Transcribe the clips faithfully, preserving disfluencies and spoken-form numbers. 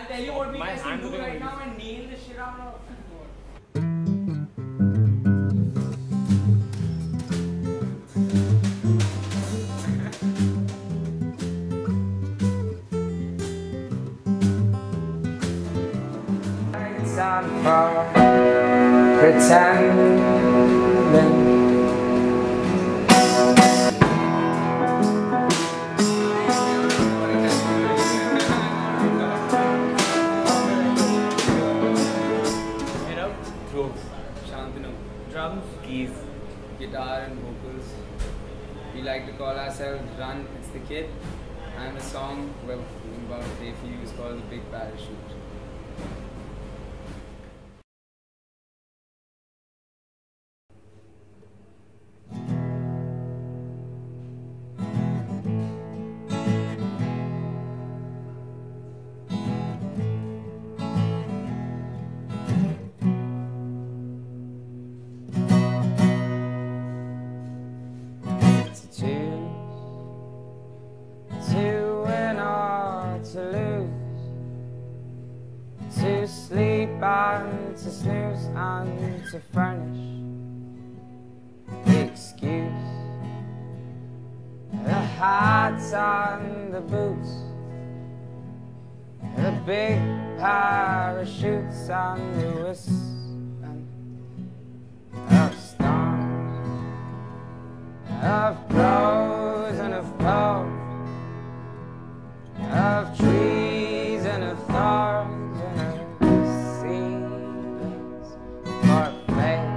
I'll tell you what we My guys can hand do looking right like now and nail this shit out of. On for pretending. Head up, throat, Shantanu. Drums, keys, Guitar and vocals. We like to call ourselves Run, It's the Kid. And the song we're about to play for you is called The Big Parachute. To lose, to sleep and to snooze and to furnish the excuse, the hats and the boots, the big parachutes and the whistling of storms, of pros and of poles, of trees and of thorns and of seedlings, for faith,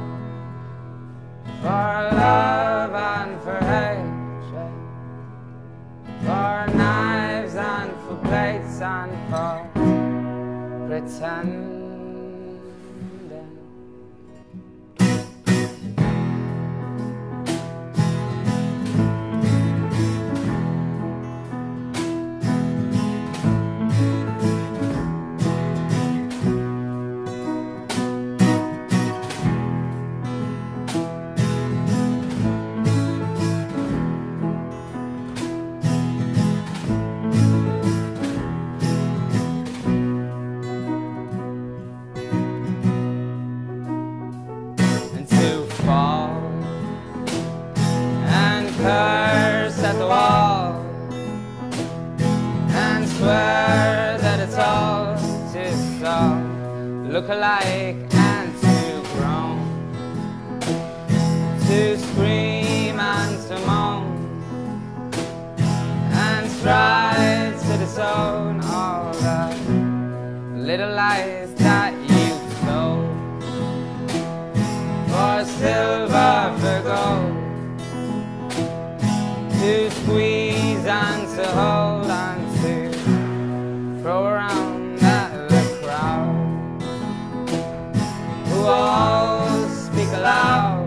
for love and for hatred, for knives and for plates and for pretending. Curse at the wall and swear that it's all just all look alike, and to groan, to scream and to moan and strive to disown all the little lies that you told for silver, for gold, to squeeze and to hold and to throw around at the crowd who all speak aloud,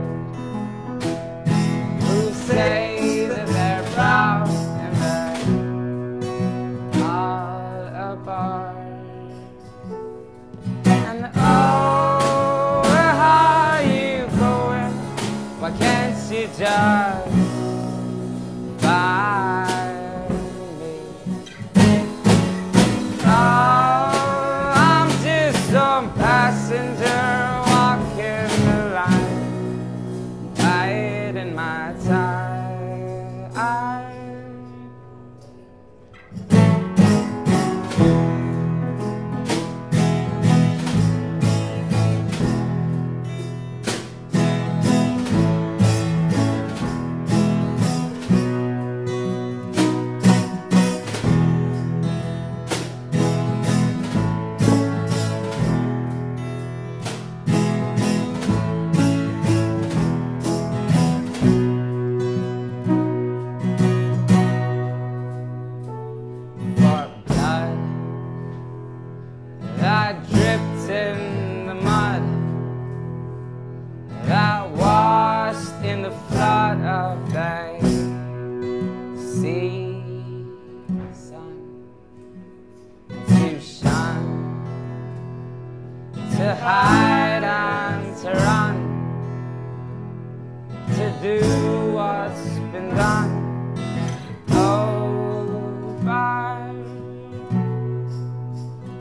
who say that they're proud and they're all apart. And oh, where are you going? Why can't you just find me? Oh, I'm just some passenger walking the line, biding my time. That dripped in the mud, that washed in the flood of the sea sun, to shine, to hide and to run, to do what's been done over.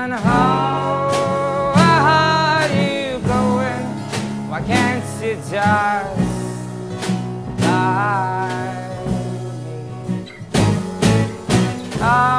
And how are you going? Why can't you just lie me?